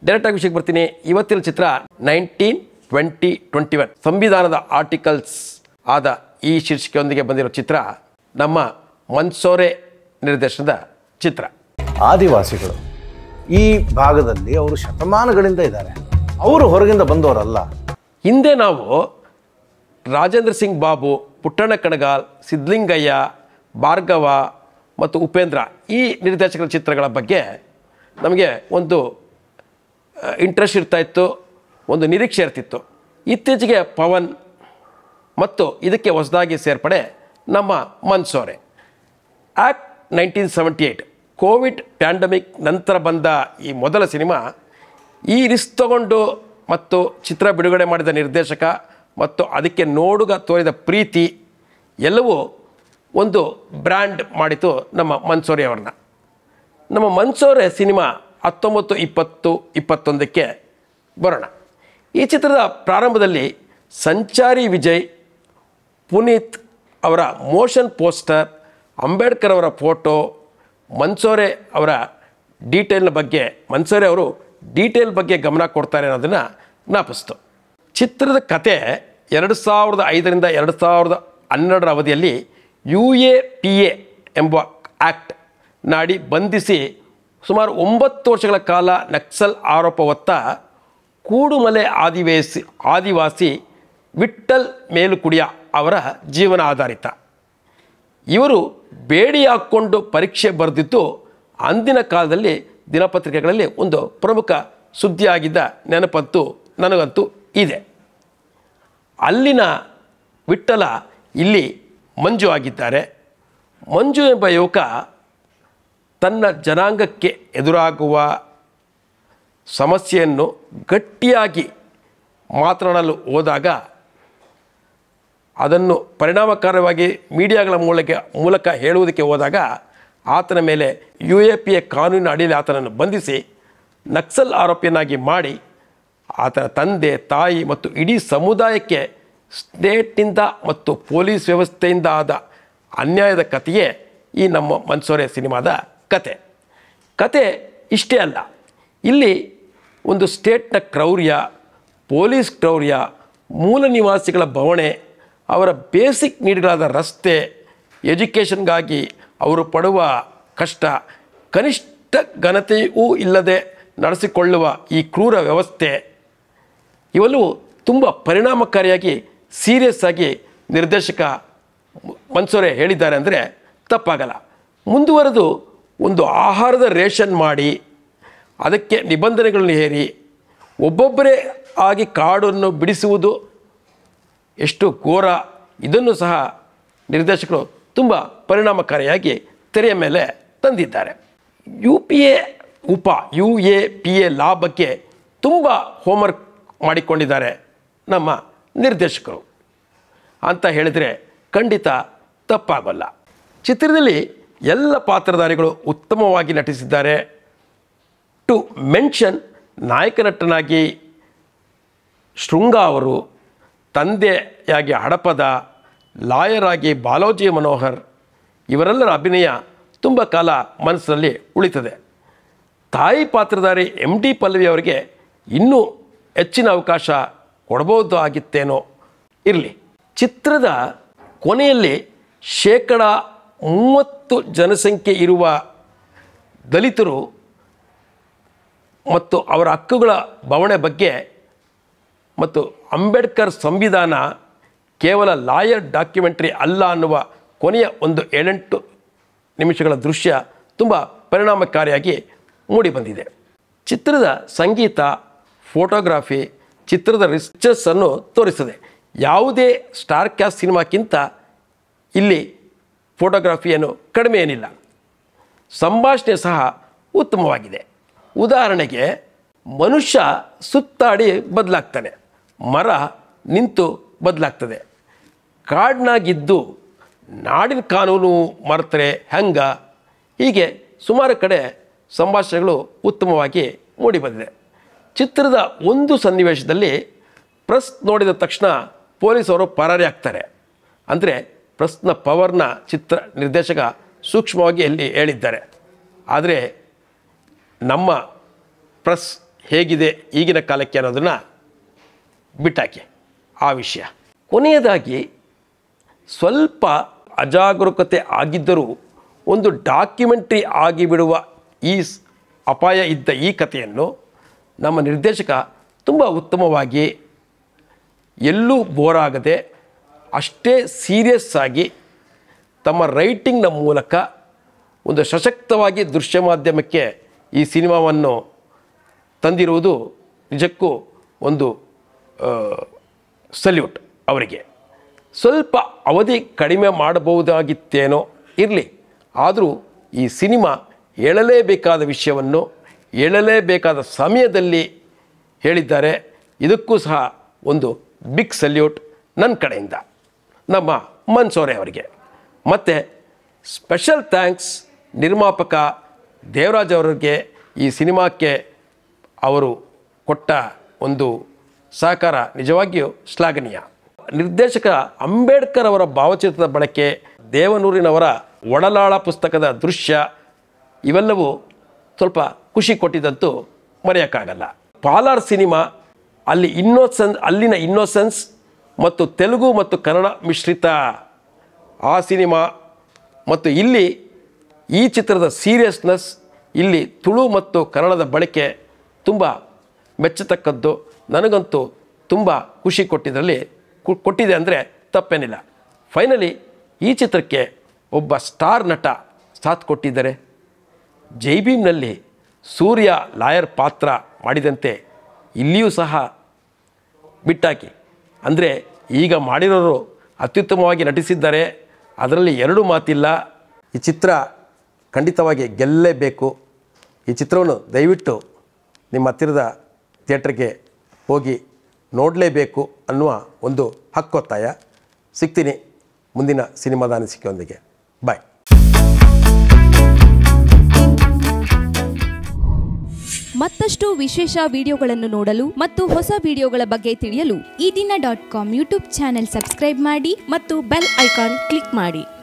ಡೈರೆಕ್ಟಾಗಿ ವಿಷಯಕ್ಕೆ ಬರ್ತೀನಿ. ಇವತ್ತಿನ ಚಿತ್ರ 1920-21 ಸಂವಿಧಾನದ ಆರ್ಟಿಕಲ್ಸ್ ಆದ ಈ ಶೀರ್ಷಿಕೆಯೊಂದಿಗೆ ಬಂದಿರೋ ಚಿತ್ರ ನಮ್ಮ ಮನ್ಸೋರೆ ನಿರ್ದೇಶನದ ಚಿತ್ರ. ಆದಿವಾಸಿಗಳು ಈ ಭಾಗದಲ್ಲಿ ಅವರು ಶತಮಾನಗಳಿಂದ ಇದ್ದಾರೆ. ಅವರು ಹೊರಗಿಂದ ಬಂದವರಲ್ಲ. ಹಿಂದೆ ನಾವು ರಾಜೇಂದ್ರ ಸಿಂಗ್ ಬಾಬು, ಪುಟ್ಟಣ್ಣ ಕಣಗಾಲ್, ಸಿದ್ಧಲಿಂಗಯ್ಯ, ಭಾರ್ಗವ ಮತ್ತು ಉಪೇಂದ್ರ ಈ ನಿರ್ದೇಶಕರ ಚಿತ್ರಗಳ ಬಗ್ಗೆ ನಮಗೆ ಒಂದು ಇಂಟ್ರೆಸ್ಟ್ ಇರ್ತಾಯಿತ್ತು, ಒಂದು ನಿರೀಕ್ಷೆ ಇರ್ತಿತ್ತು. ಇತ್ತೀಚೆಗೆ ಪವನ್ ಮತ್ತು ಇದಕ್ಕೆ ಹೊಸದಾಗಿ ಸೇರ್ಪಡೆ ನಮ್ಮ ಮನ್ಸೋರೆ. ಆ್ಯಕ್ಟ್ 1978 ಕೋವಿಡ್ ಪ್ಯಾಂಡಮಿಕ್ ನಂತರ ಬಂದ ಈ ಮೊದಲ ಸಿನಿಮಾ ಈ ರಿಸ್ಕ್ ತಗೊಂಡು ಮತ್ತು ಚಿತ್ರ ಬಿಡುಗಡೆ ಮಾಡಿದ ನಿರ್ದೇಶಕ ಮತ್ತು ಅದಕ್ಕೆ ನೋಡುಗ ತೋರಿದ ಪ್ರೀತಿ ಎಲ್ಲವೂ ಒಂದು ಬ್ರ್ಯಾಂಡ್ ಮಾಡಿತು ನಮ್ಮ ಮನ್ಸೋರೆ ಅವ್ರನ್ನ. ನಮ್ಮ ಮನ್ಸೋರೆ ಸಿನಿಮಾ 1920-21ಕ್ಕೆ ಬರೋಣ. ಈ ಚಿತ್ರದ ಪ್ರಾರಂಭದಲ್ಲಿ ಸಂಚಾರಿ ವಿಜಯ್, ಪುನೀತ್ ಅವರ ಮೋಷನ್ ಪೋಸ್ಟರ್, ಅಂಬೇಡ್ಕರ್ ಅವರ ಫೋಟೋ, ಮನ್ಸೋರೆ ಅವರ ಮನ್ಸೋರೆ ಅವರು ಡೀಟೇಲ್ ಬಗ್ಗೆ ಗಮನ ಕೊಡ್ತಾರೆ ಅನ್ನೋದನ್ನು ಜ್ಞಾಪಿಸ್ತು. ಚಿತ್ರದ ಕತೆ 2005ರಿಂದ 2012 ಅವಧಿಯಲ್ಲಿ UAPA ಎಂಬ ಆ್ಯಕ್ಟ್ ನಾಡಿ ಬಂಧಿಸಿ ಸುಮಾರು 9 ವರ್ಷಗಳ ಕಾಲ ನಕ್ಸಲ್ ಆರೋಪ ಹೊತ್ತ ಕೂಡುಮಲೆ ಆದಿವಾಸಿ ವಿಠ್ಠಲ್ ಮೇಲುಕುಡಿಯ ಅವರ ಜೀವನ ಆಧಾರಿತ. ಇವರು ಬೇಡಿ ಹಾಕ್ಕೊಂಡು ಪರೀಕ್ಷೆ ಬರೆದಿದ್ದು ಅಂದಿನ ಕಾಲದಲ್ಲಿ ದಿನಪತ್ರಿಕೆಗಳಲ್ಲಿ ಒಂದು ಪ್ರಮುಖ ಸುದ್ದಿಯಾಗಿದ್ದ ನೆನಪಂತೂ ನನಗಂತೂ ಇದೆ. ಅಲ್ಲಿನ ವಿಠ್ಠಲ ಇಲ್ಲಿ ಮಂಜು ಆಗಿದ್ದಾರೆ. ಮಂಜು ಎಂಬ ಯುವಕ ತನ್ನ ಜನಾಂಗಕ್ಕೆ ಎದುರಾಗುವ ಸಮಸ್ಯೆಯನ್ನು ಗಟ್ಟಿಯಾಗಿ ಮಾತನಾಡಲು ಹೋದಾಗ ಅದನ್ನು ಪರಿಣಾಮಕಾರಿಯಾಗಿ ಮೀಡಿಯಾಗಳ ಮೂಲಕ ಹೇಳುವುದಕ್ಕೆ ಹೋದಾಗ ಆತನ ಮೇಲೆ UAPA ಕಾನೂನಿನ ಅಡಿಯಲ್ಲಿ ಆತನನ್ನು ಬಂಧಿಸಿ ನಕ್ಸಲ್ ಆರೋಪಿಯನ್ನಾಗಿ ಮಾಡಿ ಆತನ ತಂದೆ, ತಾಯಿ ಮತ್ತು ಇಡೀ ಸಮುದಾಯಕ್ಕೆ ಸ್ಟೇಟ್ನಿಂದ ಮತ್ತು ಪೊಲೀಸ್ ವ್ಯವಸ್ಥೆಯಿಂದ ಆದ ಅನ್ಯಾಯದ ಕಥೆಯೇ ಈ ನಮ್ಮ ಮನ್ಸೋರೆ ಸಿನಿಮಾದ ಕತೆ ಇಷ್ಟೇ ಅಲ್ಲ. ಇಲ್ಲಿ ಒಂದು ಸ್ಟೇಟ್ನ ಕ್ರೌರ್ಯ, ಪೊಲೀಸ್ ಕ್ರೌರ್ಯ, ಮೂಲ ನಿವಾಸಿಗಳ ಬವಣೆ, ಅವರ ಬೇಸಿಕ್ ನೀಡ್ಗಳಾದ ರಸ್ತೆ, ಎಜುಕೇಷನ್ಗಾಗಿ ಅವರು ಪಡುವ ಕಷ್ಟ, ಕನಿಷ್ಠ ಘನತೆಯೂ ಇಲ್ಲದೆ ನಡೆಸಿಕೊಳ್ಳುವ ಈ ಕ್ರೂರ ವ್ಯವಸ್ಥೆ ಇವೆಲ್ಲವೂ ತುಂಬ ಪರಿಣಾಮಕಾರಿಯಾಗಿ ಸೀರಿಯಸ್ ಆಗಿ ನಿರ್ದೇಶಕ ಮನ್ಸೋರೆ ಹೇಳಿದ್ದಾರೆ ಅಂದರೆ ತಪ್ಪಾಗಲ್ಲ. ಮುಂದುವರೆದು ಒಂದು ಆಹಾರದ ರೇಷನ್ ಮಾಡಿ ಅದಕ್ಕೆ ನಿಬಂಧನೆಗಳನ್ನು ಹೇರಿ ಒಬ್ಬೊಬ್ಬರೇ ಆಗಿ ಕಾಡನ್ನು ಬಿಡಿಸುವುದು ಎಷ್ಟು ಘೋರ, ಇದನ್ನು ಸಹ ನಿರ್ದೇಶಕರು ತುಂಬ ಪರಿಣಾಮಕಾರಿಯಾಗಿ ತೆರೆಯ ಮೇಲೆ ತಂದಿದ್ದಾರೆ. UAPA ಲಾ ಬಗ್ಗೆ ತುಂಬ ಹೋಮ್ವರ್ಕ್ ಮಾಡಿಕೊಂಡಿದ್ದಾರೆ ನಮ್ಮ ನಿರ್ದೇಶಕರು ಅಂತ ಹೇಳಿದರೆ ಖಂಡಿತ ತಪ್ಪಾಗಲ್ಲ. ಚಿತ್ರದಲ್ಲಿ ಎಲ್ಲ ಪಾತ್ರಧಾರಿಗಳು ಉತ್ತಮವಾಗಿ ನಟಿಸಿದ್ದಾರೆ. ಟು ಮೆನ್ಷನ್ ನಾಯಕ ನಟನಾಗಿ ಶೃಂಗ ಅವರು, ತಂದೆಯಾಗಿ ಹಡಪದ, ಲಾಯರ್ ಆಗಿ ಬಾಲೋಜಿ ಮನೋಹರ್ ಇವರೆಲ್ಲರ ಅಭಿನಯ ತುಂಬ ಕಾಲ ಮನಸ್ಸಿನಲ್ಲಿ ಉಳಿತದೆ. ತಾಯಿ ಪಾತ್ರಧಾರಿ MD ಪಲ್ಲವಿ ಅವರಿಗೆ ಇನ್ನೂ ಹೆಚ್ಚಿನ ಅವಕಾಶ ಕೊಡಬಹುದು ಆಗಿತ್ತೇನೋ. ಇರಲಿ. ಚಿತ್ರದ ಕೊನೆಯಲ್ಲಿ 30% ಜನಸಂಖ್ಯೆ ಇರುವ ದಲಿತರು ಮತ್ತು ಅವರ ಹಕ್ಕುಗಳ ಬವಣೆ ಬಗ್ಗೆ ಮತ್ತು ಅಂಬೇಡ್ಕರ್ ಸಂವಿಧಾನ ಕೇವಲ ಲಾಯರ್ ಡಾಕ್ಯುಮೆಂಟ್ರಿ ಅಲ್ಲ ಅನ್ನುವ ಕೊನೆಯ ಒಂದು 7-8 ನಿಮಿಷಗಳ ದೃಶ್ಯ ತುಂಬ ಪರಿಣಾಮಕಾರಿಯಾಗಿ ಮೂಡಿಬಂದಿದೆ. ಚಿತ್ರದ ಸಂಗೀತ, ಫೋಟೋಗ್ರಾಫಿ ಚಿತ್ರದ ರಿಚಸ್ಸನ್ನು ತೋರಿಸ್ತದೆ. ಯಾವುದೇ ಸ್ಟಾರ್ ಕ್ಯಾಸ್ಟ್ ಸಿನಿಮಾಕ್ಕಿಂತ ಇಲ್ಲಿ ಫೋಟೋಗ್ರಫಿಯನ್ನು ಕಡಿಮೆ ಏನಿಲ್ಲ. ಸಂಭಾಷಣೆ ಸಹ ಉತ್ತಮವಾಗಿದೆ. ಉದಾಹರಣೆಗೆ, ಮನುಷ್ಯ ಸುತ್ತಾಡಿ ಬದಲಾಗ್ತಾನೆ, ಮರ ನಿಂತು ಬದಲಾಗ್ತದೆ, ಕಾಡಿನಾಗಿದ್ದು ನಾಡಿನ ಕಾನೂನು ಮರೆತರೆ ಹೆಂಗ, ಹೀಗೆ ಸುಮಾರು ಕಡೆ ಸಂಭಾಷಣೆಗಳು ಉತ್ತಮವಾಗಿ ಮೂಡಿಬಂದಿದೆ. ಚಿತ್ರದ ಒಂದು ಸನ್ನಿವೇಶದಲ್ಲಿ ಪ್ರೆಸ್ ನೋಡಿದ ತಕ್ಷಣ ಪೊಲೀಸವರು ಪರಾರಿ ಆಗ್ತಾರೆ. ಅಂದರೆ ಪ್ರೆಸ್ನ ಪವರ್ನ ಚಿತ್ರ ನಿರ್ದೇಶಕ ಸೂಕ್ಷ್ಮವಾಗಿ ಇಲ್ಲಿ ಹೇಳಿದ್ದಾರೆ. ಆದರೆ ನಮ್ಮ ಪ್ರೆಸ್ ಹೇಗಿದೆ ಈಗಿನ ಕಾಲಕ್ಕೆ ಅನ್ನೋದನ್ನು ಬಿಟ್ಟಾಕಿ ಆ ವಿಷಯ. ಕೊನೆಯದಾಗಿ ಸ್ವಲ್ಪ ಅಜಾಗರೂಕತೆ ಆಗಿದ್ದರೂ ಒಂದು ಡಾಕ್ಯುಮೆಂಟ್ರಿ ಆಗಿಬಿಡುವ ಈ ಅಪಾಯ ಇದ್ದ ಈ ಕಥೆಯನ್ನು ನಮ್ಮ ನಿರ್ದೇಶಕ ತುಂಬ ಉತ್ತಮವಾಗಿ ಎಲ್ಲೂ ಬೋರ್ ಆಗದೆ ಅಷ್ಟೇ ಸೀರಿಯಸ್ ಆಗಿ ತಮ್ಮ ರೈಟಿಂಗ್ನ ಮೂಲಕ ಒಂದು ಸಶಕ್ತವಾಗಿ ದೃಶ್ಯ ಮಾಧ್ಯಮಕ್ಕೆ ಈ ಸಿನಿಮಾವನ್ನು ತಂದಿರುವುದು ನಿಜಕ್ಕೂ ಒಂದು ಸಲ್ಯೂಟ್ ಅವರಿಗೆ. ಸ್ವಲ್ಪ ಅವಧಿ ಕಡಿಮೆ ಮಾಡಬಹುದಾಗಿತ್ತೇನೋ ಇರಲಿ, ಆದರೂ ಈ ಸಿನಿಮಾ ಹೇಳಲೇಬೇಕಾದ ವಿಷಯವನ್ನು ಹೇಳಲೇಬೇಕಾದ ಸಮಯದಲ್ಲಿ ಹೇಳಿದ್ದಾರೆ. ಇದಕ್ಕೂ ಸಹ ಒಂದು ಬಿಗ್ ಸಲ್ಯೂಟ್ ನನ್ನ ಕಡೆಯಿಂದ ನಮ್ಮ ಮನ್ಸೋರೆ ಅವರಿಗೆ. ಮತ್ತು ಸ್ಪೆಷಲ್ ಥ್ಯಾಂಕ್ಸ್ ನಿರ್ಮಾಪಕ ದೇವರಾಜ್ ಅವರಿಗೆ. ಈ ಸಿನಿಮಾಕ್ಕೆ ಅವರು ಕೊಟ್ಟ ಒಂದು ಸಹಕಾರ ನಿಜವಾಗಿಯೂ ಶ್ಲಾಘನೀಯ. ನಿರ್ದೇಶಕ ಅಂಬೇಡ್ಕರ್ ಅವರ ಭಾವಚಿತ್ರದ ಬಳಕೆ, ದೇವನೂರಿನವರ ಒಡಲಾಳ ಪುಸ್ತಕದ ದೃಶ್ಯ ಇವೆಲ್ಲವೂ ಸ್ವಲ್ಪ ಖುಷಿ ಕೊಟ್ಟಿದ್ದಂತೂ ಮರೆಯೋಕ್ಕಾಗಲ್ಲ. ಪಾಲಾರ್ ಸಿನಿಮಾ ಅಲ್ಲಿನ ಇನ್ನೋಸೆನ್ಸ್ ಮತ್ತು ತೆಲುಗು ಮತ್ತು ಕನ್ನಡ ಮಿಶ್ರಿತ ಆ ಸಿನಿಮಾ ಮತ್ತು ಇಲ್ಲಿ ಈ ಚಿತ್ರದ ಸೀರಿಯಸ್ನೆಸ್, ಇಲ್ಲಿ ತುಳು ಮತ್ತು ಕನ್ನಡದ ಬಳಕೆ ತುಂಬ ಮೆಚ್ಚತಕ್ಕದ್ದು. ನನಗಂತೂ ತುಂಬ ಖುಷಿ ಕೊಟ್ಟಿದೆ ಅಂದರೆ ತಪ್ಪೇನಿಲ್ಲ. ಫೈನಲಿ ಈ ಚಿತ್ರಕ್ಕೆ ಒಬ್ಬ ಸ್ಟಾರ್ ನಟ ಸಾಥ್ ಕೊಟ್ಟಿದ್ದಾರೆ. ಜೈ ಭೀಮ್ನಲ್ಲಿ ಸೂರ್ಯ ಲಾಯರ್ ಪಾತ್ರ ಮಾಡಿದಂತೆ ಇಲ್ಲಿಯೂ ಸಹ ಬಿಟ್ಟಾಕಿ ಅಂದರೆ ಈಗ ಮಾಡಿರೋರು ಅತ್ಯುತ್ತಮವಾಗಿ ನಟಿಸಿದ್ದಾರೆ, ಅದರಲ್ಲಿ ಎರಡು ಮಾತಿಲ್ಲ. ಈ ಚಿತ್ರ ಖಂಡಿತವಾಗಿ ಗೆಲ್ಲಲೇಬೇಕು. ಈ ಚಿತ್ರವನ್ನು ದಯವಿಟ್ಟು ನಿಮ್ಮ ಹತ್ತಿರದ ಥಿಯೇಟ್ರಿಗೆ ಹೋಗಿ ನೋಡಲೇಬೇಕು ಅನ್ನುವ ಒಂದು ಹಕ್ಕೊತ್ತಾಯ. ಸಿಗ್ತೀನಿ ಮುಂದಿನ ಸಿನಿಮಾದ ಅನಿಸಿಕೆಯೊಂದಿಗೆ. ಬಾಯ್. ಮತ್ತಷ್ಟು ವಿಶೇಷ ವಿಡಿಯೋಗಳನ್ನು ನೋಡಲು ಮತ್ತು ಹೊಸ ವಿಡಿಯೋಗಳ ಬಗ್ಗೆ ತಿಳಿಯಲು ಈ ದಿನ .com ಯೂಟ್ಯೂಬ್ ಚಾನೆಲ್ ಸಬ್ಸ್ಕ್ರೈಬ್ ಮಾಡಿ ಮತ್ತು ಬೆಲ್ ಐಕಾನ್ ಕ್ಲಿಕ್ ಮಾಡಿ.